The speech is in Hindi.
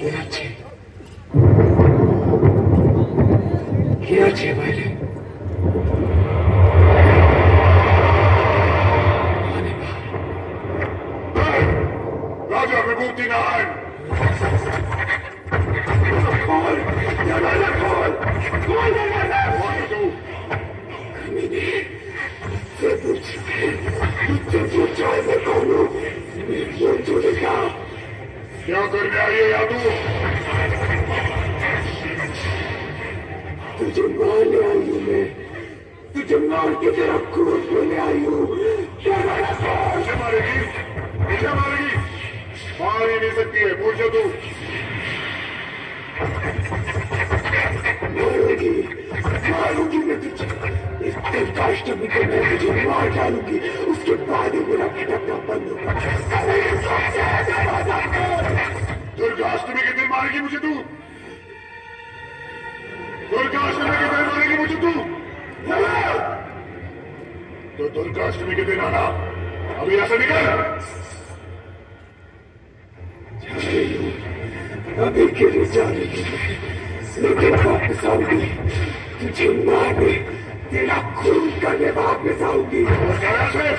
Inače. Inače, Vajle. Raja, विभूति नारायण। कौन? जमाना कौन? कौन जमाना? कौन है तू? कमीने से पूछ तुझसे पूछा है मैं कौन हूँ? मैं तुझे कहा क्या करने आई है यादू? तुझे मारने आई हूँ मैं। तुझे मार के तेरा खून पीने आई हूँ। जमाना कौन? मुझे मारेगी? मुझे मारेगी? मार ही नहीं सकती है, पूछ तू। मारूंगी, मारूंगी मैं तुझे। इस दुर्गाष्टमी को मैं तुझे मार डालूंगी। उसके बाद ही मेरा भटकना बंद होगा। दुर्गाष्टमी के दिन मारेगी मुझे तू? दुर्गाष्टमी के दिन मारेगी मुझे तू? तो दुर्गाष्टमी के दिन आना। अभी ऐसे निकल। अभी के लिए जा रही हूँ, लेकिन वापस आऊंगी। तुझे मारने, तेरा खून करने वापस आऊंगी। कैसे?